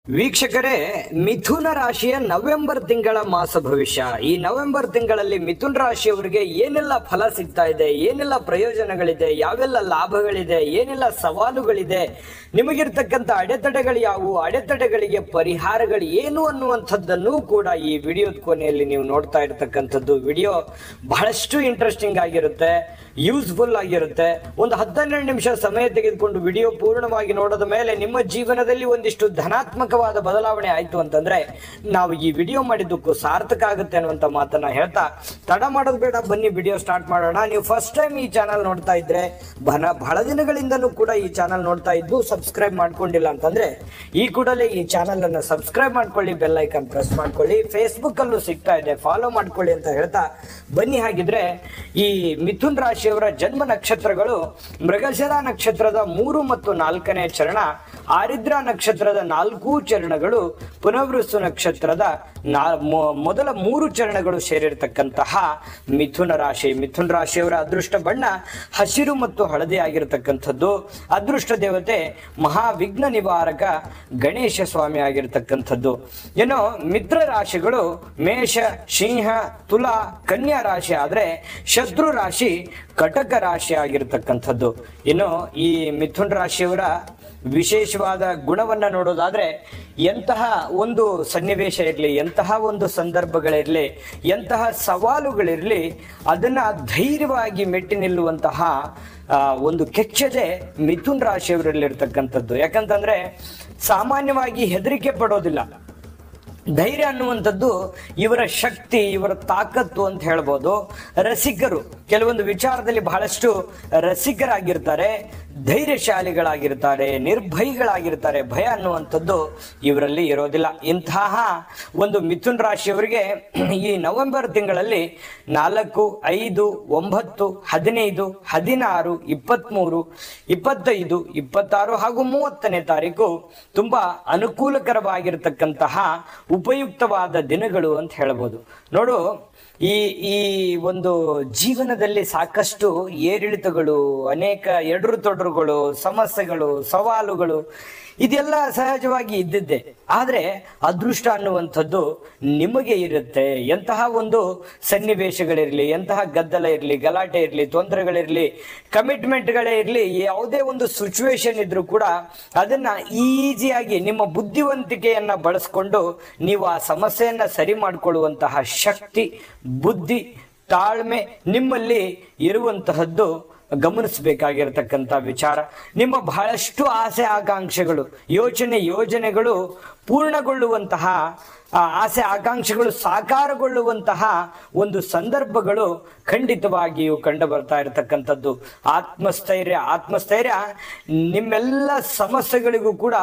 ವೀಕ್ಷಕರೇ, ಮಿಥುನ ರಾಶಿಯ ನವೆಂಬರ್ ತಿಂಗಳ ಮಾಸ ಭವಿಷ್ಯ. ಈ ನವೆಂಬರ್ ತಿಂಗಳಲ್ಲಿ ಮಿಥುನ ರಾಶಿಯವರಿಗೆ ಏನೆಲ್ಲ ಫಲ ಸಿಗ್ತಾ ಇದೆ, ಏನೆಲ್ಲ ಪ್ರಯೋಜನಗಳಿದೆ, ಯಾವೆಲ್ಲ ಲಾಭಗಳಿದೆ, ಏನೆಲ್ಲ ಸವಾಲುಗಳಿದೆ, ನಿಮಗಿರ್ತಕ್ಕಂಥ ಅಡೆತಡೆಗಳು ಯಾವುವು, ಅಡೆತಡೆಗಳಿಗೆ ಪರಿಹಾರಗಳು ಏನು ಅನ್ನುವಂಥದ್ದನ್ನು ಕೂಡ ಈ ವಿಡಿಯೋದ ಕೊನೆಯಲ್ಲಿ ನೀವು ನೋಡ್ತಾ ಇರತಕ್ಕಂಥದ್ದು. ವಿಡಿಯೋ ಬಹಳಷ್ಟು ಇಂಟ್ರೆಸ್ಟಿಂಗ್ ಆಗಿರುತ್ತೆ, ಯೂಸ್ಫುಲ್ ಆಗಿರುತ್ತೆ. ಒಂದು 12 ನಿಮಿಷ ಸಮಯ ತೆಗೆದುಕೊಂಡು ವಿಡಿಯೋ ಪೂರ್ಣವಾಗಿ ನೋಡೋದ ಮೇಲೆ ನಿಮ್ಮ ಜೀವನದಲ್ಲಿ ಒಂದಿಷ್ಟು ಧನಾತ್ಮಕವಾದ ಬದಲಾವಣೆ ಆಯ್ತು ಅಂತಂದ್ರೆ ನಾವು ಈ ವಿಡಿಯೋ ಮಾಡಿದ್ದಕ್ಕೂ ಸಾರ್ಥಕ ಆಗುತ್ತೆ ಅನ್ನುವಂತ ಮಾತನ್ನ ಹೇಳ್ತಾ ತಡ ಮಾಡೋದು ಬೇಡ, ಬನ್ನಿ ವಿಡಿಯೋ ಸ್ಟಾರ್ಟ್ ಮಾಡೋಣ. ನೀವು ಫಸ್ಟ್ ಟೈಮ್ ಈ ಚಾನಲ್ ನೋಡ್ತಾ ಇದ್ರೆ, ಬಹಳ ದಿನಗಳಿಂದಲೂ ಕೂಡ ಈ ಚಾನಲ್ ನೋಡ್ತಾ ಇದ್ದು ಸಬ್ಸ್ಕ್ರೈಬ್ ಮಾಡ್ಕೊಂಡಿಲ್ಲ ಅಂತಂದ್ರೆ ಈ ಕೂಡಲೇ ಈ ಚಾನಲ್ ಅನ್ನು ಸಬ್ಸ್ಕ್ರೈಬ್ ಮಾಡ್ಕೊಳ್ಳಿ, ಬೆಲ್ ಐಕಾನ್ ಪ್ರೆಸ್ ಮಾಡ್ಕೊಳ್ಳಿ. ಫೇಸ್ಬುಕ್ ಅಲ್ಲೂ ಸಿಗ್ತಾ ಇದೆ, ಫಾಲೋ ಮಾಡ್ಕೊಳ್ಳಿ ಅಂತ ಹೇಳ್ತಾ ಬನ್ನಿ. ಹಾಗಿದ್ರೆ ಈ ಮಿಥುನ್ ರಾಶಿಯವರ ಜನ್ಮ ನಕ್ಷತ್ರಗಳು ಮೃಗಶಿರ ನಕ್ಷತ್ರದ 3 ಮತ್ತು 4ನೇ ಚರಣ, ಆರಿದ್ರ ನಕ್ಷತ್ರದ 4 ಚರಣಗಳು, ಪುನರ್ವಸು ನಕ್ಷತ್ರದ ಮೊದಲ 3 ಚರಣಗಳು ಸೇರಿರ್ತಕ್ಕಂತಹ ಮಿಥುನ ರಾಶಿ. ಮಿಥುನ ರಾಶಿಯವರ ಅದೃಷ್ಟ ಬಣ್ಣ ಹಸಿರು ಮತ್ತು ಹಳದಿ ಆಗಿರತಕ್ಕಂಥದ್ದು. ಅದೃಷ್ಟ ದೇವತೆ ಮಹಾವಿಘ್ನ ನಿವಾರಕ ಗಣೇಶ ಸ್ವಾಮಿ ಆಗಿರ್ತಕ್ಕಂಥದ್ದು. ಏನೋ ಮಿತ್ರ ರಾಶಿಗಳು ಮೇಷ, ಸಿಂಹ, ತುಲಾ, ಕನ್ಯಾ ರಾಶಿ ಆದ್ರೆ ಶತ್ರು ರಾಶಿ ಕಟಕ ರಾಶಿ ಆಗಿರ್ತಕ್ಕಂಥದ್ದು. ಇನ್ನು ಈ ಮಿಥುನ ರಾಶಿಯವರ ವಿಶೇಷವಾದ ಗುಣವನ್ನ ನೋಡೋದಾದ್ರೆ, ಎಂತಹ ಒಂದು ಸನ್ನಿವೇಶ ಇರಲಿ, ಎಂತಹ ಒಂದು ಸಂದರ್ಭಗಳಿರಲಿ, ಎಂತಹ ಸವಾಲುಗಳಿರಲಿ, ಅದನ್ನ ಧೈರ್ಯವಾಗಿ ಮೆಟ್ಟಿ ನಿಲ್ಲುವಂತಹ ಒಂದು ಕೆಚ್ಚದೆ ಮಿಥುನ ರಾಶಿಯವರಲ್ಲಿರ್ತಕ್ಕಂಥದ್ದು. ಯಾಕಂತಂದ್ರೆ ಸಾಮಾನ್ಯವಾಗಿ ಹೆದರಿಕೆ ಪಡೋದಿಲ್ಲ. ಧೈರ್ಯ ಅನ್ನುವಂಥದ್ದು ಇವರ ಶಕ್ತಿ, ಇವರ ತಾಕತ್ತು ಅಂತ ಹೇಳ್ಬೋದು. ರಸಿಕರು, ಕೆಲವೊಂದು ವಿಚಾರದಲ್ಲಿ ಬಹಳಷ್ಟು ರಸಿಕರಾಗಿರ್ತಾರೆ, ಧೈರ್ಯಶಾಲಿಗಳಾಗಿರ್ತಾರೆ, ನಿರ್ಭಯಿಗಳಾಗಿರ್ತಾರೆ. ಭಯ ಅನ್ನುವಂಥದ್ದು ಇವರಲ್ಲಿ ಇರೋದಿಲ್ಲ. ಇಂತಹ ಒಂದು ಮಿಥುನ ರಾಶಿಯವರಿಗೆ ಈ ನವೆಂಬರ್ ತಿಂಗಳಲ್ಲಿ 4, 5, 9, 15, 16, 23, 25, 26 ಹಾಗೂ 30ನೇ ತಾರೀಕು ತುಂಬಾ ಅನುಕೂಲಕರವಾಗಿರ್ತಕ್ಕಂತಹ ಉಪಯುಕ್ತವಾದ ದಿನಗಳು ಅಂತ ಹೇಳ್ಬೋದು. ನೋಡು, ಈ ಒಂದು ಜೀವನದಲ್ಲಿ ಸಾಕಷ್ಟು ಏರಿಳಿತಗಳು, ಅನೇಕ ಎಡರು ತೊಡರುಗಳು, ಸಮಸ್ಯೆಗಳು, ಸವಾಲುಗಳು ಇದೆಲ್ಲ ಸಹಜವಾಗಿ ಇದ್ದಿದ್ದೆ. ಆದ್ರೆ ಅದೃಷ್ಟ ಅನ್ನುವಂಥದ್ದು ನಿಮಗೆ ಇರುತ್ತೆ. ಎಂತಹ ಒಂದು ಸನ್ನಿವೇಶಗಳಿರ್ಲಿ, ಎಂತಹ ಗದ್ದಲ ಇರಲಿ, ಗಲಾಟೆ ಇರಲಿ, ತೊಂದರೆಗಳಿರ್ಲಿ, ಕಮಿಟ್ಮೆಂಟ್ಗಳೇ ಇರಲಿ, ಯಾವುದೇ ಒಂದು ಸಿಚುವೇಶನ್ ಇದ್ರೂ ಕೂಡ ಅದನ್ನ ಈಸಿಯಾಗಿ ನಿಮ್ಮ ಬುದ್ಧಿವಂತಿಕೆಯನ್ನ ಬಳಸ್ಕೊಂಡು ನೀವು ಆ ಸಮಸ್ಯೆಯನ್ನ ಸರಿ ಮಾಡಿಕೊಳ್ಳುವಂತಹ ಶಕ್ತಿ, ಬುದ್ಧಿ, ತಾಳ್ಮೆ ನಿಮ್ಮಲ್ಲಿ ಇರುವಂತಹದ್ದು ಗಮನಿಸಬೇಕಾಗಿರತಕ್ಕಂಥ ವಿಚಾರ. ನಿಮ್ಮ ಬಹಳಷ್ಟು ಆಸೆ ಆಕಾಂಕ್ಷೆಗಳು, ಯೋಜನೆಗಳು ಪೂರ್ಣಗೊಳ್ಳುವಂತಹ, ಆಸೆ ಆಕಾಂಕ್ಷೆಗಳು ಸಾಕಾರಗೊಳ್ಳುವಂತಹ ಒಂದು ಸಂದರ್ಭಗಳು ಖಂಡಿತವಾಗಿಯೂ ಕಂಡು ಬರ್ತಾ ಇರತಕ್ಕಂಥದ್ದು. ಆತ್ಮಸ್ಥೈರ್ಯ ನಿಮ್ಮೆಲ್ಲ ಸಮಸ್ಯೆಗಳಿಗೂ ಕೂಡ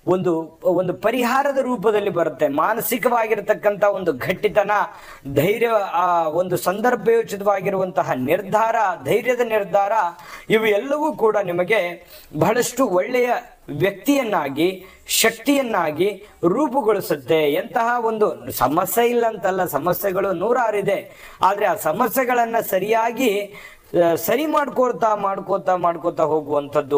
ಒಂದು ಪರಿಹಾರದ ರೂಪದಲ್ಲಿ ಬರುತ್ತೆ. ಮಾನಸಿಕವಾಗಿರತಕ್ಕಂಥ ಒಂದು ಗಟ್ಟಿತನ, ಧೈರ್ಯ, ಒಂದು ಸಂದರ್ಭಯೋಚಿತವಾಗಿರುವಂತಹ ನಿರ್ಧಾರ, ಧೈರ್ಯದ ನಿರ್ಧಾರ, ಇವು ಎಲ್ಲವೂ ಕೂಡ ನಿಮಗೆ ಬಹಳಷ್ಟು ಒಳ್ಳೆಯ ವ್ಯಕ್ತಿಯನ್ನಾಗಿ, ಶಕ್ತಿಯನ್ನಾಗಿ ರೂಪುಗೊಳಿಸುತ್ತೆ. ಎಂತಹ ಒಂದು ಸಮಸ್ಯೆ ಇಲ್ಲ ಅಂತಲ್ಲ, ಸಮಸ್ಯೆಗಳು 106 ಇದೆ. ಆದ್ರೆ ಆ ಸಮಸ್ಯೆಗಳನ್ನ ಸರಿಯಾಗಿ ಸರಿ ಮಾಡ್ಕೋತಾ ಹೋಗುವಂಥದ್ದು,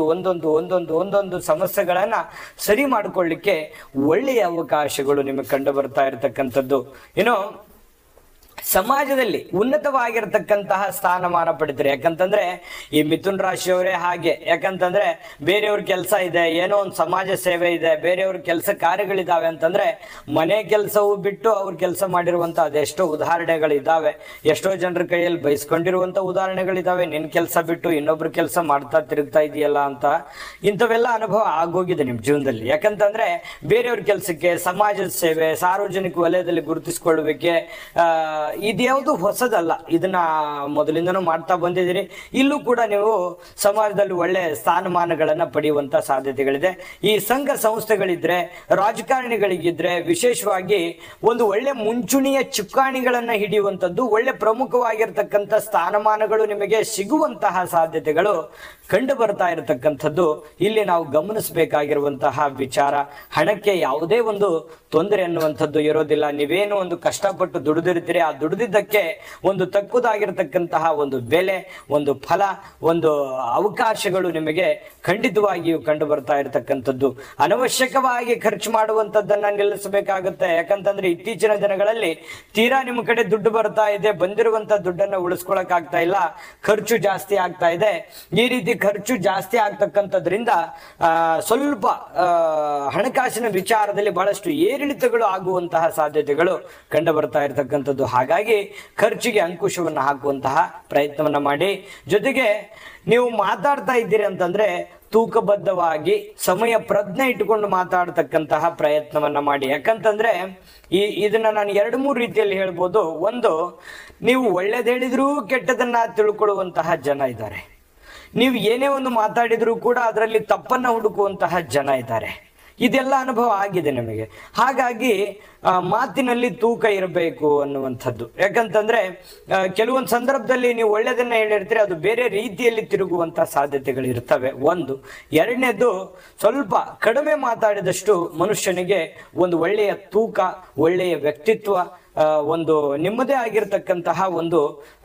ಒಂದೊಂದು ಸಮಸ್ಯೆಗಳನ್ನ ಸರಿ ಮಾಡ್ಕೊಳ್ಳಿಕ್ಕೆ ಒಳ್ಳೆಯ ಅವಕಾಶಗಳು ನಿಮಗೆ ಕಂಡು ಬರ್ತಾ ಇರತಕ್ಕಂಥದ್ದು. ಏನೋ ಸಮಾಜದಲ್ಲಿ ಉನ್ನತವಾಗಿರತಕ್ಕಂತಹ ಸ್ಥಾನಮಾನ ಪಡಿತಾರೆ. ಯಾಕಂತಂದ್ರೆ ಈ ಮಿಥುನ ರಾಶಿಯವರೇ ಹಾಗೆ. ಯಾಕಂತಂದ್ರೆ ಬೇರೆಯವ್ರ ಕೆಲಸ ಇದೆ, ಏನೋ ಒಂದು ಸಮಾಜ ಸೇವೆ ಇದೆ, ಬೇರೆಯವ್ರ ಕೆಲಸ ಕಾರ್ಯಗಳಿದಾವೆ ಅಂತಂದ್ರೆ ಮನೆ ಕೆಲಸವೂ ಬಿಟ್ಟು ಅವ್ರ ಕೆಲಸ ಮಾಡಿರುವಂತ ಅದೆಷ್ಟೋ ಉದಾಹರಣೆಗಳಿದಾವೆ. ಎಷ್ಟೋ ಜನರ ಕೈಯಲ್ಲಿ ಬಯಸ್ಕೊಂಡಿರುವಂತ ಉದಾಹರಣೆಗಳಿದಾವೆ. ನಿನ್ ಕೆಲಸ ಬಿಟ್ಟು ಇನ್ನೊಬ್ರ ಕೆಲಸ ಮಾಡ್ತಾ ತಿರುಗ್ತಾ ಇದೆಯಲ್ಲ ಅಂತ. ಇಂಥವೆಲ್ಲ ಅನುಭವ ಆಗೋಗಿದೆ ನಿಮ್ ಜೀವನದಲ್ಲಿ. ಯಾಕಂತಂದ್ರೆ ಬೇರೆಯವ್ರ ಕೆಲಸಕ್ಕೆ, ಸಮಾಜದ ಸೇವೆ, ಸಾರ್ವಜನಿಕ ವಲಯದಲ್ಲಿ ಗುರುತಿಸಿಕೊಳ್ಳುವಿಕೆ, ಇದ್ಯಾವುದು ಹೊಸದಲ್ಲ. ಇದನ್ನ ಮೊದಲಿಂದನೂ ಮಾಡ್ತಾ ಬಂದಿದ್ದೀರಿ. ಇಲ್ಲೂ ಕೂಡ ನೀವು ಸಮಾಜದಲ್ಲಿ ಒಳ್ಳೆ ಸ್ಥಾನಮಾನಗಳನ್ನ ಪಡೆಯುವಂತ ಸಾಧ್ಯತೆಗಳಿದೆ. ಈ ಸಂಘ ಸಂಸ್ಥೆಗಳಿದ್ರೆ, ರಾಜಕಾರಣಿಗಳಿಗಿದ್ರೆ ವಿಶೇಷವಾಗಿ ಒಂದು ಒಳ್ಳೆ ಮುಂಚೂಣಿಯ ಚುಕ್ಕಾಣಿಗಳನ್ನ ಹಿಡಿಯುವಂಥದ್ದು, ಒಳ್ಳೆ ಪ್ರಮುಖವಾಗಿರ್ತಕ್ಕಂಥ ಸ್ಥಾನಮಾನಗಳು ನಿಮಗೆ ಸಿಗುವಂತಹ ಸಾಧ್ಯತೆಗಳು ಕಂಡು ಬರ್ತಾ ಇರತಕ್ಕಂಥದ್ದು ಇಲ್ಲಿ ನಾವು ಗಮನಿಸಬೇಕಾಗಿರುವಂತಹ ವಿಚಾರ. ಹಣಕ್ಕೆ ಯಾವುದೇ ಒಂದು ತೊಂದರೆ ಅನ್ನುವಂಥದ್ದು ಇರೋದಿಲ್ಲ. ನೀವೇನು ಒಂದು ಕಷ್ಟಪಟ್ಟು ದುಡಿದಿರ್ತೀರಿ, ಆ ದುಡಿದಿದ್ದಕ್ಕೆ ಒಂದು ತಕ್ಕುದಾಗಿರ್ತಕ್ಕಂತಹ ಒಂದು ಬೆಲೆ, ಒಂದು ಫಲ, ಒಂದು ಅವಕಾಶಗಳು ನಿಮಗೆ ಖಂಡಿತವಾಗಿಯೂ ಕಂಡು ಬರ್ತಾ ಇರತಕ್ಕಂಥದ್ದು. ಅನವಶ್ಯಕವಾಗಿ ಖರ್ಚು ಮಾಡುವಂತದ್ದನ್ನ ನಿಲ್ಲಿಸಬೇಕಾಗುತ್ತೆ. ಯಾಕಂತಂದ್ರೆ ಇತ್ತೀಚಿನ ದಿನಗಳಲ್ಲಿ ತೀರಾ ನಿಮ್ಮ ಕಡೆ ದುಡ್ಡು ಬರ್ತಾ ಇದೆ, ಬಂದಿರುವಂತ ದುಡ್ಡನ್ನ ಉಳಿಸ್ಕೊಳಕ್ ಆಗ್ತಾ ಇಲ್ಲ, ಖರ್ಚು ಜಾಸ್ತಿ ಆಗ್ತಾ ಇದೆ. ಈ ರೀತಿ ಖರ್ಚು ಜಾಸ್ತಿ ಆಗ್ತಕ್ಕಂಥದ್ರಿಂದ ಸ್ವಲ್ಪ ಹಣಕಾಸಿನ ವಿಚಾರದಲ್ಲಿ ಬಹಳಷ್ಟು ಏರಿಳಿತಗಳು ಆಗುವಂತಹ ಸಾಧ್ಯತೆಗಳು ಕಂಡು ಬರ್ತಾ ಇರತಕ್ಕಂಥದ್ದು. ಹಾಗಾಗಿ ಖರ್ಚಿಗೆ ಅಂಕುಶವನ್ನು ಹಾಕುವಂತಹ ಪ್ರಯತ್ನವನ್ನ ಮಾಡಿ. ಜೊತೆಗೆ ನೀವು ಮಾತಾಡ್ತಾ ಇದ್ದೀರಿ ಅಂತಂದ್ರೆ ತೂಕಬದ್ಧವಾಗಿ ಸಮಯ ಪ್ರಜ್ಞೆ ಇಟ್ಟುಕೊಂಡು ಮಾತಾಡ್ತಕ್ಕಂತಹ ಪ್ರಯತ್ನವನ್ನ ಮಾಡಿ. ಯಾಕಂತಂದ್ರೆ ಇದನ್ನ ನಾನು 2-3 ರೀತಿಯಲ್ಲಿ ಹೇಳ್ಬೋದು. ಒಂದು, ನೀವು ಒಳ್ಳೇದು ಹೇಳಿದ್ರೂ ಕೆಟ್ಟದನ್ನ ತಿಳ್ಕೊಳ್ಳುವಂತಹ ಜನ ಇದ್ದಾರೆ. ನೀವು ಏನೇ ಒಂದು ಮಾತಾಡಿದ್ರೂ ಕೂಡ ಅದರಲ್ಲಿ ತಪ್ಪನ್ನ ಹುಡುಕುವಂತಹ ಜನ ಇದ್ದಾರೆ. ಇದೆಲ್ಲ ಅನುಭವ ಆಗಿದೆ ನಮಗೆ. ಹಾಗಾಗಿ ಮಾತಿನಲ್ಲಿ ತೂಕ ಇರಬೇಕು ಅನ್ನುವಂಥದ್ದು. ಯಾಕಂತಂದ್ರೆ ಕೆಲವೊಂದು ಸಂದರ್ಭದಲ್ಲಿ ನೀವು ಒಳ್ಳೆಯದನ್ನ ಹೇಳಿರ್ತೀರಿ, ಅದು ಬೇರೆ ರೀತಿಯಲ್ಲಿ ತಿರುಗುವಂತ ಸಾಧ್ಯತೆಗಳು ಇರ್ತವೆ. ಒಂದು. ಎರಡನೇದು, ಸ್ವಲ್ಪ ಕಡಿಮೆ ಮಾತಾಡಿದಷ್ಟು ಮನುಷ್ಯನಿಗೆ ಒಂದು ಒಳ್ಳೆಯ ತೂಕ, ಒಳ್ಳೆಯ ವ್ಯಕ್ತಿತ್ವ, ಒಂದು ನಿಮ್ಮದೇ ಆಗಿರ್ತಕ್ಕಂತಹ ಒಂದು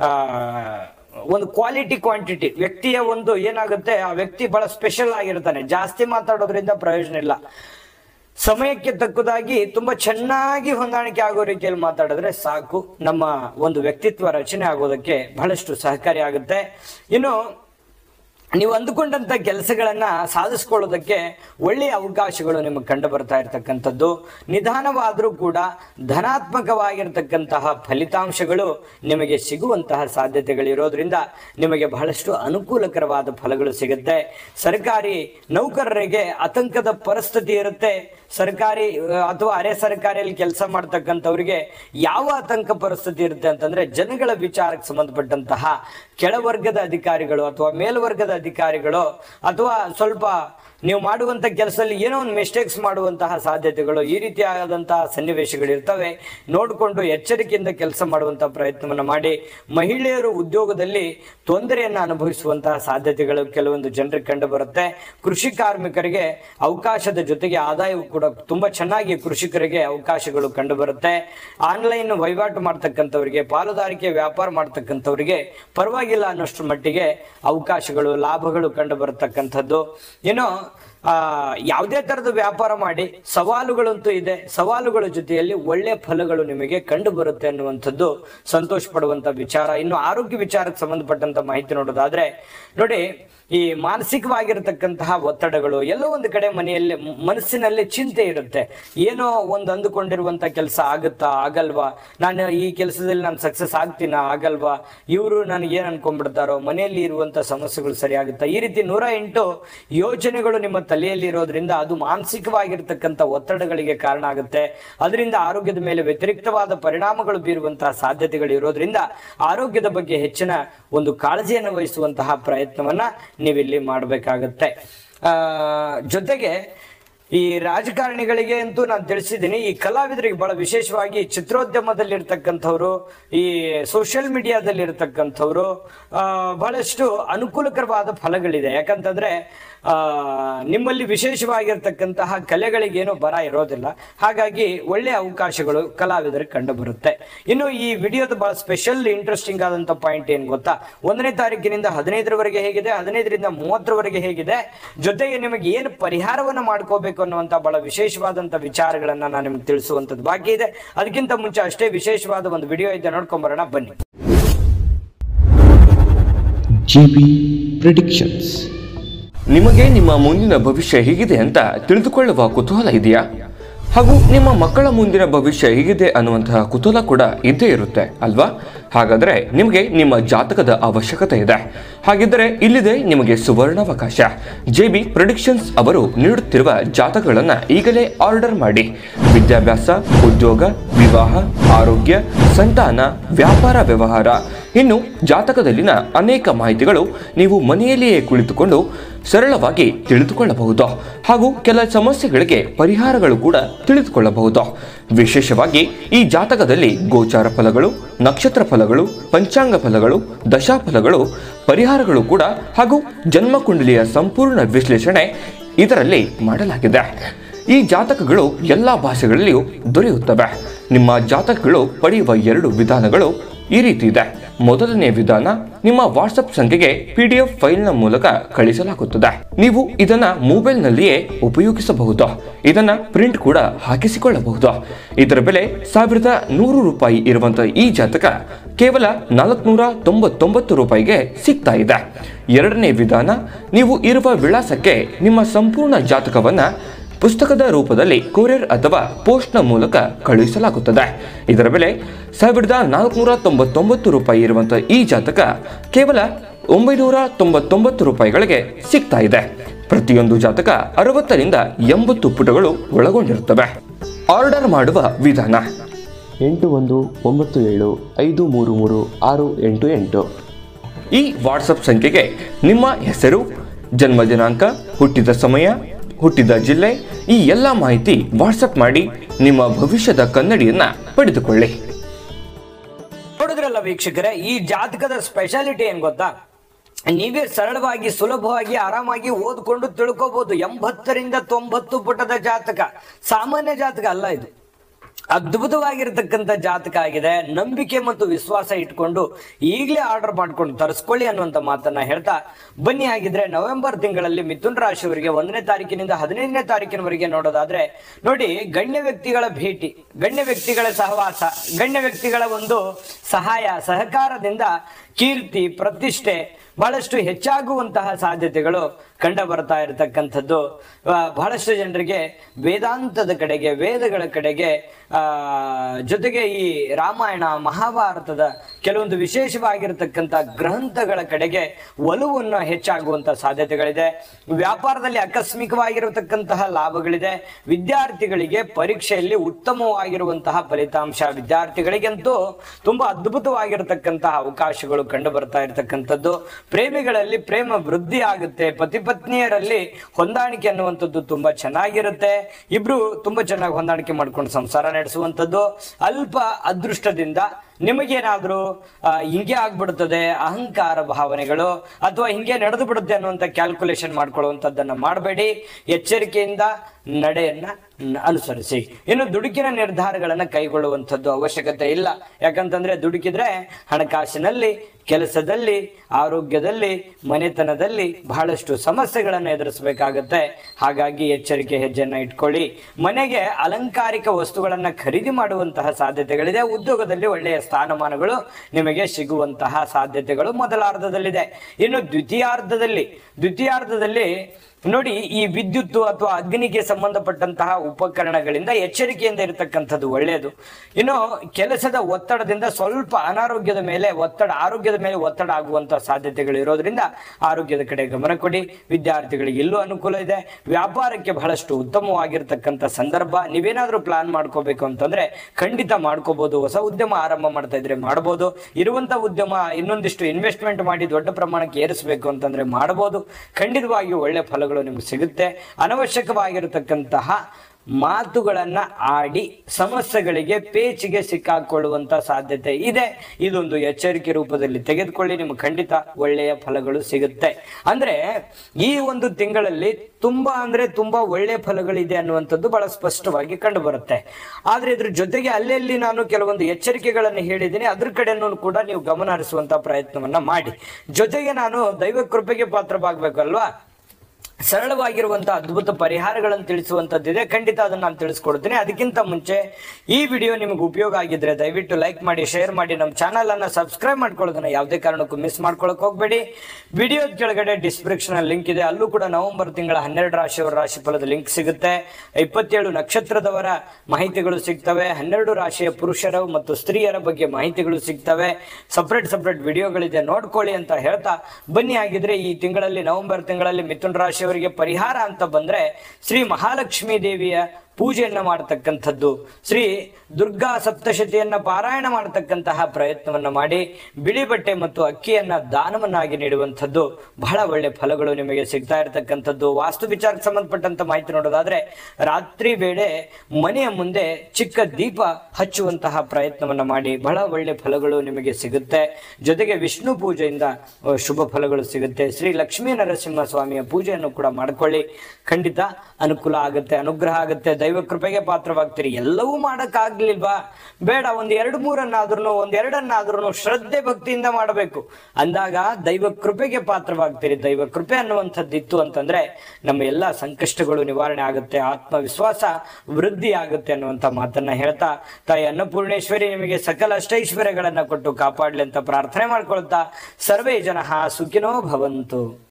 ಕ್ವಾಲಿಟಿ ಕ್ವಾಂಟಿಟಿ, ವ್ಯಕ್ತಿಯ ಒಂದು ಏನಾಗುತ್ತೆ, ಆ ವ್ಯಕ್ತಿ ಬಹಳ ಸ್ಪೆಷಲ್ ಆಗಿರ್ತಾನೆ. ಜಾಸ್ತಿ ಮಾತಾಡೋದ್ರಿಂದ ಪ್ರಯೋಜನ ಇಲ್ಲ. ಸಮಯಕ್ಕೆ ತಕ್ಕದಾಗಿ ತುಂಬಾ ಚೆನ್ನಾಗಿ ಹೊಂದಾಣಿಕೆ ಆಗೋ ರೀತಿಯಲ್ಲಿ ಮಾತಾಡಿದ್ರೆ ಸಾಕು, ನಮ್ಮ ಒಂದು ವ್ಯಕ್ತಿತ್ವ ರಚನೆ ಆಗೋದಕ್ಕೆ ಬಹಳಷ್ಟು ಸಹಕಾರಿ ಆಗುತ್ತೆ. ಇನ್ನು ನೀವು ಅಂದುಕೊಂಡಂತ ಕೆಲಸಗಳನ್ನ ಸಾಧಿಸ್ಕೊಳ್ಳೋದಕ್ಕೆ ಒಳ್ಳೆಯ ಅವಕಾಶಗಳು ನಿಮಗೆ ಕಂಡು ಬರ್ತಾ ಇರತಕ್ಕಂಥದ್ದು. ನಿಧಾನವಾದರೂ ಕೂಡ ಧನಾತ್ಮಕವಾಗಿರ್ತಕ್ಕಂತಹ ಫಲಿತಾಂಶಗಳು ನಿಮಗೆ ಸಿಗುವಂತಹ ಸಾಧ್ಯತೆಗಳಿರೋದ್ರಿಂದ ನಿಮಗೆ ಬಹಳಷ್ಟು ಅನುಕೂಲಕರವಾದ ಫಲಗಳು ಸಿಗುತ್ತೆ. ಸರ್ಕಾರಿ ನೌಕರರಿಗೆ ಆತಂಕದ ಪರಿಸ್ಥಿತಿ ಇರುತ್ತೆ. ಸರ್ಕಾರಿ ಅಥವಾ ಅರೆ ಸರ್ಕಾರಿಯಲ್ಲಿ ಕೆಲಸ ಮಾಡ್ತಕ್ಕಂಥವ್ರಿಗೆ ಯಾವ ಆತಂಕ ಪರಿಸ್ಥಿತಿ ಇರುತ್ತೆ ಅಂತಂದ್ರೆ, ಜನಗಳ ವಿಚಾರಕ್ಕೆ ಸಂಬಂಧಪಟ್ಟಂತಹ ಕೆಳವರ್ಗದ ಅಧಿಕಾರಿಗಳು ಅಥವಾ ಮೇಲ್ವರ್ಗದ ಅಧಿಕಾರಿಗಳು ಅಥವಾ ಸ್ವಲ್ಪ ನೀವು ಮಾಡುವಂತ ಕೆಲಸದಲ್ಲಿ ಏನೋ ಒಂದು ಮಿಸ್ಟೇಕ್ಸ್ ಮಾಡುವಂತಹ ಸಾಧ್ಯತೆಗಳು, ಈ ರೀತಿಯಾದಂತಹ ಸನ್ನಿವೇಶಗಳು ಇರ್ತವೆ. ನೋಡಿಕೊಂಡು ಎಚ್ಚರಿಕೆಯಿಂದ ಕೆಲಸ ಮಾಡುವಂತಹ ಪ್ರಯತ್ನವನ್ನು ಮಾಡಿ. ಮಹಿಳೆಯರು ಉದ್ಯೋಗದಲ್ಲಿ ತೊಂದರೆಯನ್ನು ಅನುಭವಿಸುವಂತಹ ಸಾಧ್ಯತೆಗಳು ಕೆಲವೊಂದು ಜನರಿಗೆ ಕಂಡು ಬರುತ್ತೆ. ಕೃಷಿ ಕಾರ್ಮಿಕರಿಗೆ ಅವಕಾಶದ ಜೊತೆಗೆ ಆದಾಯವು ಕೂಡ ತುಂಬಾ ಚೆನ್ನಾಗಿ ಕೃಷಿಕರಿಗೆ ಅವಕಾಶಗಳು ಕಂಡು ಬರುತ್ತೆ. ಆನ್ಲೈನ್ ವಹಿವಾಟು ಮಾಡ್ತಕ್ಕಂಥವ್ರಿಗೆ, ಪಾಲುದಾರಿಕೆ ವ್ಯಾಪಾರ ಮಾಡ್ತಕ್ಕಂಥವ್ರಿಗೆ ಪರವಾಗಿಲ್ಲ ಅನ್ನೋಷ್ಟ್ರ ಮಟ್ಟಿಗೆ ಅವಕಾಶಗಳು, ಲಾಭಗಳು ಕಂಡು ಬರತಕ್ಕಂಥದ್ದು. ಏನೋ ಯಾವುದೇ ತರದ ವ್ಯಾಪಾರ ಮಾಡಿ ಸವಾಲುಗಳಂತೂ ಇದೆ. ಸವಾಲುಗಳ ಜೊತೆಯಲ್ಲಿ ಒಳ್ಳೆ ಫಲಗಳು ನಿಮಗೆ ಕಂಡು ಬರುತ್ತೆ ಅನ್ನುವಂಥದ್ದು ಸಂತೋಷ ಪಡುವಂತ ವಿಚಾರ. ಇನ್ನು ಆರೋಗ್ಯ ವಿಚಾರಕ್ಕೆ ಸಂಬಂಧಪಟ್ಟಂತ ಮಾಹಿತಿ ನೋಡೋದಾದ್ರೆ, ನೋಡಿ, ಈ ಮಾನಸಿಕವಾಗಿರತಕ್ಕಂತಹ ಒತ್ತಡಗಳು ಎಲ್ಲೋ ಒಂದು ಕಡೆ ಮನಸ್ಸಿನಲ್ಲಿ ಚಿಂತೆ ಇರುತ್ತೆ. ಏನೋ ಒಂದು ಅಂದುಕೊಂಡಿರುವಂತ ಕೆಲಸ ಆಗುತ್ತಾ, ಆಗಲ್ವಾ, ನಾನು ಈ ಕೆಲಸದಲ್ಲಿ ನಾನು ಸಕ್ಸಸ್ ಆಗ್ತೀನಾ, ಆಗಲ್ವಾ, ಇವರು ನನಗೆ ಏನ್ ಅನ್ಕೊಂಡ್ಬಿಡ್ತಾರೋ, ಮನೆಯಲ್ಲಿ ಇರುವಂತ ಸಮಸ್ಯೆಗಳು ಸರಿಯಾಗುತ್ತಾ, ಈ ರೀತಿ 108 ಯೋಚನೆಗಳು ನಿಮ್ಮ ತಲೆಯಲ್ಲಿ ಇರೋದ್ರಿಂದ ಅದು ಮಾನಸಿಕವಾಗಿರ್ತಕ್ಕಂಥ ಒತ್ತಡಗಳಿಗೆ ಕಾರಣ ಆಗುತ್ತೆ. ಅದರಿಂದ ಆರೋಗ್ಯದ ಮೇಲೆ ವ್ಯತಿರಿಕ್ತವಾದ ಪರಿಣಾಮಗಳು ಬೀರುವಂತಹ ಸಾಧ್ಯತೆಗಳು ಇರೋದ್ರಿಂದ ಆರೋಗ್ಯದ ಬಗ್ಗೆ ಹೆಚ್ಚಿನ ಒಂದು ಕಾಳಜಿಯನ್ನು ವಹಿಸುವಂತಹ ಪ್ರಯತ್ನವನ್ನ ನೀವಿಲ್ಲಿ ಮಾಡಬೇಕಾಗತ್ತೆ. ಜೊತೆಗೆ ಈ ರಾಜಕಾರಣಿಗಳಿಗೆ ಅಂತೂ ನಾನು ತಿಳಿಸಿದ್ದೀನಿ, ಈ ಕಲಾವಿದರಿಗೆ ಬಹಳ ವಿಶೇಷವಾಗಿ ಚಿತ್ರೋದ್ಯಮದಲ್ಲಿ ಇರ್ತಕ್ಕಂಥವ್ರು, ಈ ಸೋಷಿಯಲ್ ಮೀಡಿಯಾದಲ್ಲಿ ಇರ್ತಕ್ಕಂಥವ್ರು ಬಹಳಷ್ಟು ಅನುಕೂಲಕರವಾದ ಫಲಗಳಿದೆ. ಯಾಕಂತಂದ್ರೆ ನಿಮ್ಮಲ್ಲಿ ವಿಶೇಷವಾಗಿರ್ತಕ್ಕಂತಹ ಕಲೆಗಳಿಗೇನೋ ಬರ ಇರೋದಿಲ್ಲ. ಹಾಗಾಗಿ ಒಳ್ಳೆಯ ಅವಕಾಶಗಳು ಕಲಾವಿದರಿಗೆ ಕಂಡು ಬರುತ್ತೆ. ಇನ್ನು ಈ ವಿಡಿಯೋದ ಬಹಳ ಸ್ಪೆಷಲ್ ಇಂಟ್ರೆಸ್ಟಿಂಗ್ ಆದಂತ ಪಾಯಿಂಟ್ ಏನ್ ಗೊತ್ತಾ, 1ನೇ ತಾರೀಕಿನಿಂದ 15ರವರೆಗೆ ಹೇಗಿದೆ, 15ರಿಂದ 30ರವರೆಗೆ ಹೇಗಿದೆ, ಜೊತೆಗೆ ನಿಮಗೆ ಏನು ಪರಿಹಾರವನ್ನ ಮಾಡ್ಕೋಬೇಕು ಅನ್ನುವಂತ ಬಹಳ ವಿಶೇಷವಾದಂತ ವಿಚಾರಗಳನ್ನ ನಾನು ನಿಮ್ಗೆ ತಿಳಿಸುವಂತದ್ದು ಬಾಕಿ ಇದೆ. ಅದಕ್ಕಿಂತ ಮುಂಚೆ ಅಷ್ಟೇ ವಿಶೇಷವಾದ ಒಂದು ವಿಡಿಯೋ ಇದೆ, ನೋಡ್ಕೊಂಬರೋಣ ಬನ್ನಿ. GB predictions. ನಿಮಗೆ ನಿಮ್ಮ ಮುಂದಿನ ಭವಿಷ್ಯ ಹೇಗಿದೆ ಅಂತ ತಿಳಿದುಕೊಳ್ಳುವ ಕುತೂಹಲ ಇದೆಯಾ? ಹಾಗೂ ನಿಮ್ಮ ಮಕ್ಕಳ ಮುಂದಿನ ಭವಿಷ್ಯ ಹೇಗಿದೆ ಅನ್ನುವಂತಹ ಕುತೂಹಲ ಕೂಡ ಇದ್ದೇ ಇರುತ್ತೆ ಅಲ್ವಾ? ಹಾಗಾದರೆ ನಿಮಗೆ ನಿಮ್ಮ ಜಾತಕದ ಅವಶ್ಯಕತೆ ಇದೆ. ಹಾಗಿದ್ದರೆ ಇಲ್ಲಿದೆ ನಿಮಗೆ ಸುವರ್ಣಾವಕಾಶ. JB ಪ್ರೆಡಿಕ್ಷನ್ಸ್ ಅವರು ನೀಡುತ್ತಿರುವ ಜಾತಕಗಳನ್ನು ಈಗಲೇ ಆರ್ಡರ್ ಮಾಡಿ. ವಿದ್ಯಾಭ್ಯಾಸ, ಉದ್ಯೋಗ, ವಿವಾಹ, ಆರೋಗ್ಯ, ಸಂತಾನ, ವ್ಯಾಪಾರ ವ್ಯವಹಾರ, ಇನ್ನು ಜಾತಕದಲ್ಲಿನ ಅನೇಕ ಮಾಹಿತಿಗಳು ನೀವು ಮನೆಯಲ್ಲಿಯೇ ಕುಳಿತುಕೊಂಡು ಸರಳವಾಗಿ ತಿಳಿದುಕೊಳ್ಳಬಹುದು. ಹಾಗೂ ಕೆಲ ಸಮಸ್ಯೆಗಳಿಗೆ ಪರಿಹಾರಗಳು ಕೂಡ ತಿಳಿದುಕೊಳ್ಳಬಹುದು. ವಿಶೇಷವಾಗಿ ಈ ಜಾತಕದಲ್ಲಿ ಗೋಚಾರ ಫಲಗಳು, ನಕ್ಷತ್ರ ಫಲಗಳು, ಪಂಚಾಂಗ ಫಲಗಳು, ದಶಾಫಲಗಳು, ಪರಿಹಾರಗಳು ಕೂಡ ಹಾಗೂ ಜನ್ಮಕುಂಡಲಿಯ ಸಂಪೂರ್ಣ ವಿಶ್ಲೇಷಣೆ ಇದರಲ್ಲಿ ಮಾಡಲಾಗಿದೆ. ಈ ಜಾತಕಗಳು ಎಲ್ಲ ಭಾಷೆಗಳಲ್ಲಿಯೂ ದೊರೆಯುತ್ತವೆ. ನಿಮ್ಮ ಜಾತಕಗಳು ಪಡೆಯುವ 2 ವಿಧಾನಗಳು ಈ ರೀತಿ ಇದೆ. ಮೊದಲನೇ ವಿಧಾನ, ನಿಮ್ಮ ವಾಟ್ಸಪ್ ಸಂಖ್ಯೆಗೆ PDF ಫೈಲ್ನ ಮೂಲಕ ಕಳಿಸಲಾಗುತ್ತದೆ. ನೀವು ಇದನ್ನ ಮೊಬೈಲ್ನಲ್ಲಿಯೇ ಉಪಯೋಗಿಸಬಹುದು. ಇದನ್ನ ಪ್ರಿಂಟ್ ಕೂಡ ಹಾಕಿಸಿಕೊಳ್ಳಬಹುದು. ಇದರ ಬೆಲೆ 1100 ರೂಪಾಯಿ ಇರುವಂತಹ ಈ ಜಾತಕ ಕೇವಲ 499 ರೂಪಾಯಿಗೆ ಸಿಗ್ತಾ ಇದೆ. ಎರಡನೇ ವಿಧಾನ, ನೀವು ಇರುವ ವಿಳಾಸಕ್ಕೆ ನಿಮ್ಮ ಸಂಪೂರ್ಣ ಜಾತಕವನ್ನ ಪುಸ್ತಕದ ರೂಪದಲ್ಲಿ ಕೊರಿಯರ್ ಅಥವಾ ಪೋಸ್ಟ್ನ ಮೂಲಕ ಕಳುಹಿಸಲಾಗುತ್ತದೆ. ಇದರ ಬೆಲೆ 1499 ರೂಪಾಯಿ ಇರುವಂತಹ ಈ ಜಾತಕ ಕೇವಲ 999 ರೂಪಾಯಿಗಳಿಗೆ ಸಿಗ್ತಾ ಇದೆ. ಪ್ರತಿಯೊಂದು ಜಾತಕ 60 ರಿಂದ 80 ಪುಟಗಳು ಒಳಗೊಂಡಿರುತ್ತವೆ. ಆರ್ಡರ್ ಮಾಡುವ ವಿಧಾನ 8197533688. ಈ ವಾಟ್ಸಪ್ ಸಂಖ್ಯೆಗೆ ನಿಮ್ಮ ಹೆಸರು, ಜನ್ಮ ದಿನಾಂಕ, ಹುಟ್ಟಿದ ಸಮಯ, ಹುಟ್ಟಿದ ಜಿಲ್ಲೆ ಈ ಎಲ್ಲ ಮಾಹಿತಿ ವಾಟ್ಸಪ್ ಮಾಡಿ ನಿಮ್ಮ ಭವಿಷ್ಯದ ಕನ್ನಡಿಯನ್ನ ಪಡೆದುಕೊಳ್ಳಿ. ನೋಡಿದ್ರಲ್ಲ ವೀಕ್ಷಕರೇ, ಈ ಜಾತಕದ ಸ್ಪೆಷಾಲಿಟಿ ಏನ್ ಗೊತ್ತಾ? ನೀವೇ ಸರಳವಾಗಿ ಸುಲಭವಾಗಿ ಆರಾಮಾಗಿ ಓದ್ಕೊಂಡು ತಿಳ್ಕೋಬಹುದು. 80 ರಿಂದ 90 ಪುಟದ ಜಾತಕ, ಸಾಮಾನ್ಯ ಜಾತಕ ಅಲ್ಲ ಇದು. ಅದ್ಭುತವಾಗಿರತಕ್ಕಂಥ ಜಾತಕ ಆಗಿದೆ. ನಂಬಿಕೆ ಮತ್ತು ವಿಶ್ವಾಸ ಇಟ್ಕೊಂಡು ಈಗಲೇ ಆರ್ಡರ್ ಮಾಡ್ಕೊಂಡು ತರಿಸ್ಕೊಳ್ಳಿ ಅನ್ನುವಂಥ ಮಾತನ್ನ ಹೇಳ್ತಾ ಬನ್ನಿ. ಆಗಿದ್ರೆ ನವೆಂಬರ್ ತಿಂಗಳಲ್ಲಿ ಮಿಥುನ ರಾಶಿಯವರಿಗೆ 1ನೇ ತಾರೀಕಿನಿಂದ 15ನೇ ತಾರೀಕಿನವರೆಗೆ ನೋಡೋದಾದ್ರೆ ನೋಡಿ, ಗಣ್ಯ ವ್ಯಕ್ತಿಗಳ ಭೇಟಿ, ಗಣ್ಯ ವ್ಯಕ್ತಿಗಳ ಸಹವಾಸ, ಗಣ್ಯ ವ್ಯಕ್ತಿಗಳ ಒಂದು ಸಹಾಯ ಸಹಕಾರದಿಂದ ಕೀರ್ತಿ ಪ್ರತಿಷ್ಠೆ ಬಹಳಷ್ಟು ಹೆಚ್ಚಾಗುವಂತಹ ಸಾಧ್ಯತೆಗಳು ಕಂಡ ಬರ್ತಾ ಇರತಕ್ಕಂಥದ್ದು. ಬಹಳಷ್ಟು ಜನರಿಗೆ ವೇದಾಂತದ ಕಡೆಗೆ, ವೇದಗಳ ಕಡೆಗೆ, ಜೊತೆಗೆ ಈ ರಾಮಾಯಣ ಮಹಾಭಾರತದ ಕೆಲವೊಂದು ವಿಶೇಷವಾಗಿರತಕ್ಕಂಥ ಗ್ರಂಥಗಳ ಕಡೆಗೆ ಒಲವನ್ನು ಹೆಚ್ಚಾಗುವಂತ ಸಾಧ್ಯತೆಗಳಿದೆ. ವ್ಯಾಪಾರದಲ್ಲಿ ಆಕಸ್ಮಿಕವಾಗಿರತಕ್ಕಂತಹ ಲಾಭಗಳಿದೆ. ವಿದ್ಯಾರ್ಥಿಗಳಿಗೆ ಪರೀಕ್ಷೆಯಲ್ಲಿ ಉತ್ತಮವಾಗಿರುವಂತಹ ಫಲಿತಾಂಶ, ವಿದ್ಯಾರ್ಥಿಗಳಿಗಂತೂ ತುಂಬಾ ಅದ್ಭುತವಾಗಿರತಕ್ಕಂತಹ ಅವಕಾಶಗಳು ಕಂಡು ಬರ್ತಾ ಇರತಕ್ಕಂಥದ್ದು. ಪ್ರೇಮಿಗಳಲ್ಲಿ ಪ್ರೇಮ ವೃದ್ಧಿ ಆಗುತ್ತೆ. ಪತಿ ಪತ್ನಿಯರಲ್ಲಿ ಹೊಂದಾಣಿಕೆ ಅನ್ನುವಂಥದ್ದು ತುಂಬಾ ಚೆನ್ನಾಗಿರುತ್ತೆ. ಇಬ್ರು ತುಂಬಾ ಚೆನ್ನಾಗಿ ಹೊಂದಾಣಿಕೆ ಮಾಡ್ಕೊಂಡು ಸಂಸಾರ ನಡೆಸುವಂಥದ್ದು. ಅಲ್ಪ ಅದೃಷ್ಟದಿಂದ ನಿಮಗೇನಾದ್ರೂ ಹಿಂಗೆ ಆಗ್ಬಿಡುತ್ತದೆ ಅಹಂಕಾರ ಭಾವನೆಗಳು ಅಥವಾ ಹಿಂಗೆ ನಡೆದು ಬಿಡುತ್ತೆ ಅನ್ನುವಂಥ ಕ್ಯಾಲ್ಕುಲೇಷನ್ ಮಾಡ್ಕೊಳ್ಳುವಂಥದ್ದನ್ನ ಮಾಡಬೇಡಿ. ಎಚ್ಚರಿಕೆಯಿಂದ ನಡೆಯನ್ನ ಅನುಸರಿಸಿ. ಇನ್ನು ದುಡುಕಿನ ನಿರ್ಧಾರಗಳನ್ನ ಕೈಗೊಳ್ಳುವಂಥದ್ದು ಅವಶ್ಯಕತೆ ಇಲ್ಲ. ಯಾಕಂತಂದ್ರೆ ದುಡುಕಿದ್ರೆ ಹಣಕಾಸಿನಲ್ಲಿ, ಕೆಲಸದಲ್ಲಿ, ಆರೋಗ್ಯದಲ್ಲಿ, ಮನೆತನದಲ್ಲಿ ಬಹಳಷ್ಟು ಸಮಸ್ಯೆಗಳನ್ನು ಎದುರಿಸಬೇಕಾಗತ್ತೆ. ಹಾಗಾಗಿ ಎಚ್ಚರಿಕೆ ಹೆಜ್ಜೆಯನ್ನ ಇಟ್ಕೊಳ್ಳಿ. ಮನೆಗೆ ಅಲಂಕಾರಿಕ ವಸ್ತುಗಳನ್ನ ಖರೀದಿ ಮಾಡುವಂತಹ ಸಾಧ್ಯತೆಗಳಿದೆ. ಉದ್ಯೋಗದಲ್ಲಿ ಒಳ್ಳೆಯ ಸ್ಥಾನಮಾನಗಳು ನಿಮಗೆ ಸಿಗುವಂತಹ ಸಾಧ್ಯತೆಗಳು ಮೊದಲಾರ್ಧದಲ್ಲಿದೆ. ಇನ್ನು ದ್ವಿತೀಯಾರ್ಧದಲ್ಲಿ ನೋಡಿ, ಈ ವಿದ್ಯುತ್ ಅಥವಾ ಅಗ್ನಿಗೆ ಸಂಬಂಧಪಟ್ಟಂತಹ ಉಪಕರಣಗಳಿಂದ ಎಚ್ಚರಿಕೆಯಿಂದ ಇರತಕ್ಕಂಥದ್ದು ಒಳ್ಳೆಯದು. ಇನ್ನು ಕೆಲಸದ ಒತ್ತಡದಿಂದ ಸ್ವಲ್ಪ ಅನಾರೋಗ್ಯದ ಮೇಲೆ ಒತ್ತಡ ಆಗುವಂತಹ ಸಾಧ್ಯತೆಗಳು ಇರೋದ್ರಿಂದ ಆರೋಗ್ಯದ ಕಡೆ ಗಮನ ಕೊಡಿ. ವಿದ್ಯಾರ್ಥಿಗಳಿಗೆ ಇಲ್ಲೂ ಅನುಕೂಲ ಇದೆ. ವ್ಯಾಪಾರಕ್ಕೆ ಬಹಳಷ್ಟು ಉತ್ತಮವಾಗಿರ್ತಕ್ಕಂಥ ಸಂದರ್ಭ. ನೀವೇನಾದ್ರೂ ಪ್ಲಾನ್ ಮಾಡ್ಕೋಬೇಕು ಅಂತಂದ್ರೆ ಖಂಡಿತ ಮಾಡ್ಕೋಬಹುದು. ಹೊಸ ಉದ್ಯಮ ಆರಂಭ ಮಾಡ್ತಾ ಇದ್ರೆ ಮಾಡಬಹುದು. ಇರುವಂತ ಉದ್ಯಮ ಇನ್ನೊಂದಿಷ್ಟು ಇನ್ವೆಸ್ಟ್ಮೆಂಟ್ ಮಾಡಿ ದೊಡ್ಡ ಪ್ರಮಾಣಕ್ಕೆ ಏರಿಸಬೇಕು ಅಂತಂದ್ರೆ ಮಾಡಬಹುದು. ಖಂಡಿತವಾಗಿಯೂ ಒಳ್ಳೆ ಫಲಗಳು ನಿಮ್ಗೆ ಸಿಗುತ್ತೆ. ಅನವಶ್ಯಕವಾಗಿರತಕ್ಕಂತಹ ಮಾತುಗಳನ್ನ ಆಡಿ ಸಮಸ್ಯೆಗಳಿಗೆ ಪೇಚಿಗೆ ಸಿಕ್ಕಾಕೊಳ್ಳುವಂತ ಸಾಧ್ಯತೆ ಇದೆ. ಇದೊಂದು ಎಚ್ಚರಿಕೆ ರೂಪದಲ್ಲಿ ತೆಗೆದುಕೊಳ್ಳಿ. ನಿಮ್ಗೆ ಖಂಡಿತ ಒಳ್ಳೆಯ ಫಲಗಳು ಸಿಗುತ್ತೆ. ಅಂದ್ರೆ ಈ ಒಂದು ತಿಂಗಳಲ್ಲಿ ತುಂಬಾ ಒಳ್ಳೆಯ ಫಲಗಳಿದೆ ಅನ್ನುವಂಥದ್ದು ಬಹಳ ಸ್ಪಷ್ಟವಾಗಿ ಕಂಡು ಬರುತ್ತೆ. ಆದ್ರೆ ಇದ್ರ ಜೊತೆಗೆ ಅಲ್ಲೆಲ್ಲಿ ನಾನು ಕೆಲವೊಂದು ಎಚ್ಚರಿಕೆಗಳನ್ನು ಹೇಳಿದ್ದೀನಿ, ಅದ್ರ ಕಡೆನೂ ಕೂಡ ನೀವು ಗಮನ ಹರಿಸುವಂತ ಪ್ರಯತ್ನವನ್ನ ಮಾಡಿ. ಜೊತೆಗೆ ನಾನು ದೈವ ಕೃಪೆಗೆ ಪಾತ್ರವಾಗಬೇಕಲ್ವಾ, ಸರಳವಾಗಿರುವಂತಹ ಅದ್ಭುತ ಪರಿಹಾರಗಳನ್ನು ತಿಳಿಸುವಂತದ್ದಿದೆ. ಖಂಡಿತ ಅದನ್ನ ನಾನು ತಿಳಿಸ್ಕೊಡ್ತೀನಿ. ಅದಕ್ಕಿಂತ ಮುಂಚೆ ಈ ವಿಡಿಯೋ ನಿಮಗೆ ಉಪಯೋಗ ಆಗಿದ್ರೆ ದಯವಿಟ್ಟು ಲೈಕ್ ಮಾಡಿ, ಶೇರ್ ಮಾಡಿ, ನಮ್ಮ ಚಾನಲ್ ಅನ್ನ ಸಬ್ಸ್ಕ್ರೈಬ್ ಮಾಡ್ಕೊಳ್ಳೋದನ್ನ ಯಾವುದೇ ಕಾರಣಕ್ಕೂ ಮಿಸ್ ಮಾಡ್ಕೊಳಕ್ ಹೋಗ್ಬೇಡಿ. ವಿಡಿಯೋ ಕೆಳಗಡೆ ಡಿಸ್ಕ್ರಿಪ್ಷನ್ ಲಿಂಕ್ ಇದೆ. ಅಲ್ಲೂ ಕೂಡ ನವೆಂಬರ್ ತಿಂಗಳ 12 ರಾಶಿಯವರ ರಾಶಿಫಲದ ಲಿಂಕ್ ಸಿಗುತ್ತೆ. 27 ನಕ್ಷತ್ರದವರ ಮಾಹಿತಿಗಳು ಸಿಗ್ತವೆ. 12 ರಾಶಿಯ ಪುರುಷರ ಮತ್ತು ಸ್ತ್ರೀಯರ ಬಗ್ಗೆ ಮಾಹಿತಿಗಳು ಸಿಗ್ತವೆ. ಸಪರೇಟ್ ವಿಡಿಯೋಗಳಿದೆ, ನೋಡ್ಕೊಳ್ಳಿ ಅಂತ ಹೇಳ್ತಾ ಬನ್ನಿ. ಆಗಿದ್ರೆ ಈ ತಿಂಗಳಲ್ಲಿ ನವೆಂಬರ್ ತಿಂಗಳಲ್ಲಿ ಮಿಥುನ ರಾಶಿಯವರಿಗೆ ಪರಿಹಾರ ಅಂತ ಬಂದ್ರೆ ಶ್ರೀ ಮಹಾಲಕ್ಷ್ಮೀ ದೇವಿಯ ಪೂಜೆಯನ್ನ ಮಾಡತಕ್ಕಂಥದ್ದು, ಶ್ರೀ ದುರ್ಗಾ ಸಪ್ತಶತಿಯನ್ನ ಪಾರಾಯಣ ಮಾಡತಕ್ಕಂತಹ ಪ್ರಯತ್ನವನ್ನ ಮಾಡಿ ಬಿಳಿ ಬಟ್ಟೆ ಮತ್ತು ಅಕ್ಕಿಯನ್ನ ದಾನವನ್ನಾಗಿ ನೀಡುವಂಥದ್ದು ಬಹಳ ಒಳ್ಳೆ ಫಲಗಳು ನಿಮಗೆ ಸಿಗ್ತಾ ಇರತಕ್ಕಂಥದ್ದು. ವಾಸ್ತು ವಿಚಾರಕ್ಕೆ ಸಂಬಂಧಪಟ್ಟಂತ ಮಾಹಿತಿ ನೋಡೋದಾದ್ರೆ ರಾತ್ರಿ ವೇಳೆ ಮನೆಯ ಮುಂದೆ ಚಿಕ್ಕ ದೀಪ ಹಚ್ಚುವಂತಹ ಪ್ರಯತ್ನವನ್ನ ಮಾಡಿ ಬಹಳ ಒಳ್ಳೆ ಫಲಗಳು ನಿಮಗೆ ಸಿಗುತ್ತೆ. ಜೊತೆಗೆ ವಿಷ್ಣು ಪೂಜೆಯಿಂದ ಶುಭ ಫಲಗಳು ಸಿಗುತ್ತೆ. ಶ್ರೀ ಲಕ್ಷ್ಮೀ ನರಸಿಂಹ ಸ್ವಾಮಿಯ ಪೂಜೆಯನ್ನು ಕೂಡ ಮಾಡ್ಕೊಳ್ಳಿ. ಖಂಡಿತ ಅನುಕೂಲ ಆಗುತ್ತೆ, ಅನುಗ್ರಹ ಆಗುತ್ತೆ. ದೈವ ಕೃಪೆಗೆ ಪಾತ್ರವಾಗ್ತೀರಿ. ಎಲ್ಲವೂ ಮಾಡಕ್ ಆಗ್ಲಿಲ್ವಾ, ಬೇಡ ಒಂದ್ 2-3 ಒಂದೆರಡನ್ನಾದ್ರೂ ಶ್ರದ್ಧೆ ಭಕ್ತಿಯಿಂದ ಮಾಡಬೇಕು ಅಂದಾಗ ದೈವ ಕೃಪೆಗೆ ಪಾತ್ರವಾಗ್ತೀರಿ. ದೈವ ಕೃಪೆ ಅನ್ನುವಂಥದ್ದಿತ್ತು ಅಂತಂದ್ರೆ ನಮ್ಮ ಎಲ್ಲಾ ಸಂಕಷ್ಟಗಳು ನಿವಾರಣೆ ಆಗುತ್ತೆ, ಆತ್ಮವಿಶ್ವಾಸ ವೃದ್ಧಿ ಆಗುತ್ತೆ ಅನ್ನುವಂಥ ಮಾತನ್ನ ಹೇಳ್ತಾ ತಾಯಿ ಅನ್ನಪೂರ್ಣೇಶ್ವರಿ ನಿಮಗೆ ಸಕಲ ಅಷ್ಟೈಶ್ವರ್ಯಗಳನ್ನ ಕೊಟ್ಟು ಕಾಪಾಡ್ಲಿ ಅಂತ ಪ್ರಾರ್ಥನೆ ಮಾಡ್ಕೊಳ್ತಾ ಸರ್ವೇ ಜನಃ ಸುಖಿನೋ ಭವಂತು.